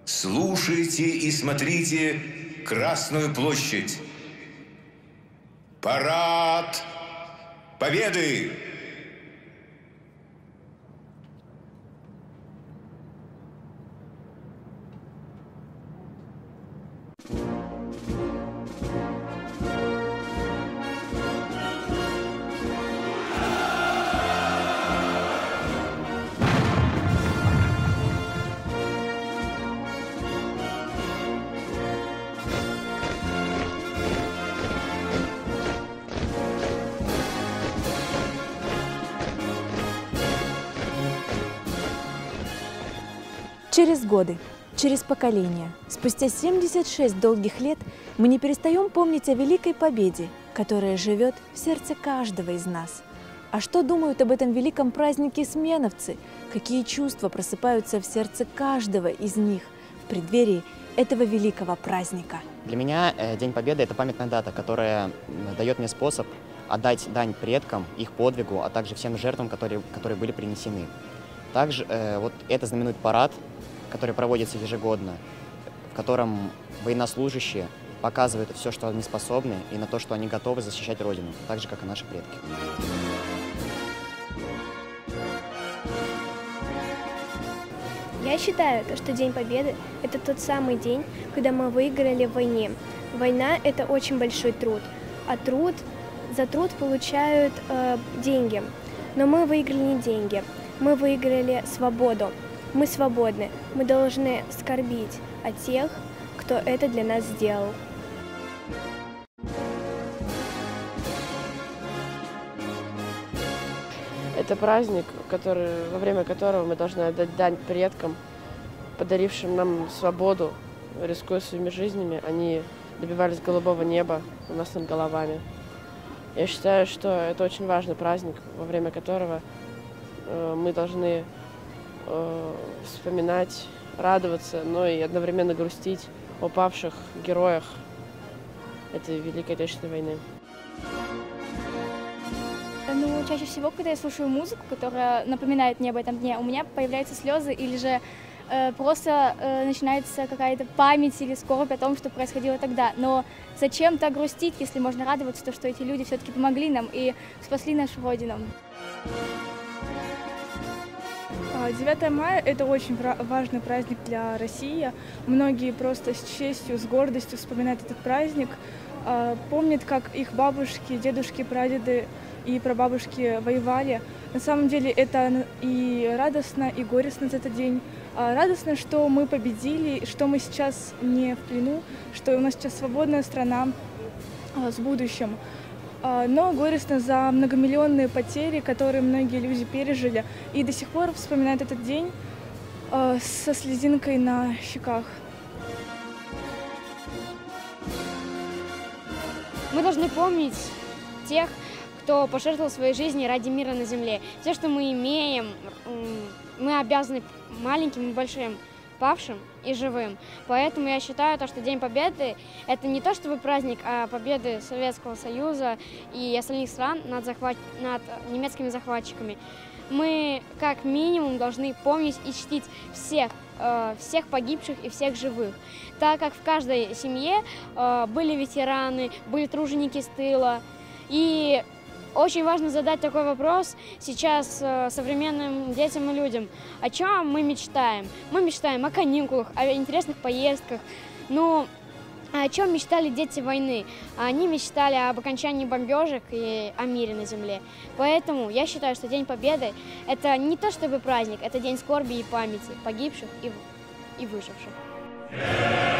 Слушайте и смотрите Красную площадь. Парад Победы! Через годы, через поколения, спустя 76 долгих лет мы не перестаем помнить о великой победе, которая живет в сердце каждого из нас. А что думают об этом великом празднике сменовцы? Какие чувства просыпаются в сердце каждого из них в преддверии этого великого праздника? Для меня День Победы – это памятная дата, которая дает мне способ отдать дань предкам, их подвигу, а также всем жертвам, которые были принесены. Также вот это знаменует парад, который проводится ежегодно, в котором военнослужащие показывают все, что они способны, и на то, что они готовы защищать Родину, так же, как и наши предки. Я считаю, что День Победы – это тот самый день, когда мы выиграли в войне. Война – это очень большой труд, а за труд получают деньги. Но мы выиграли не деньги, мы выиграли свободу. Мы свободны, мы должны скорбить о тех, кто это для нас сделал. Это праздник, во время которого мы должны отдать дань предкам, подарившим нам свободу, рискуя своими жизнями. Они добивались голубого неба у нас над головами. Я считаю, что это очень важный праздник, во время которого мы должны вспоминать, радоваться, но и одновременно грустить о павших героях этой Великой Отечественной войны. Ну, чаще всего, когда я слушаю музыку, которая напоминает мне об этом дне, у меня появляются слезы или же просто начинается какая-то память или скорбь о том, что происходило тогда. Но зачем так грустить, если можно радоваться, что эти люди все-таки помогли нам и спасли нашу Родину? 9 мая – это очень важный праздник для России. Многие просто с честью, с гордостью вспоминают этот праздник, помнят, как их бабушки, дедушки, прадеды и прабабушки воевали. На самом деле это и радостно, и горестно за этот день. Радостно, что мы победили, что мы сейчас не в плену, что у нас сейчас свободная страна с будущим. Но горестно за многомиллионные потери, которые многие люди пережили, и до сих пор вспоминают этот день со слезинкой на щеках. Мы должны помнить тех, кто пожертвовал своей жизнью ради мира на земле. Все, что мы имеем, мы обязаны маленьким и большим, павшим и живым. Поэтому я считаю, что День Победы – это не то чтобы праздник, а победы Советского Союза и остальных стран над немецкими захватчиками. Мы как минимум должны помнить и чтить всех погибших и всех живых, так как в каждой семье были ветераны, были труженики с тыла. И очень важно задать такой вопрос сейчас современным детям и людям. О чем мы мечтаем? Мы мечтаем о каникулах, о интересных поездках. Но о чем мечтали дети войны? Они мечтали об окончании бомбежек и о мире на земле. Поэтому я считаю, что День Победы – это не то чтобы праздник, это день скорби и памяти погибших и выживших.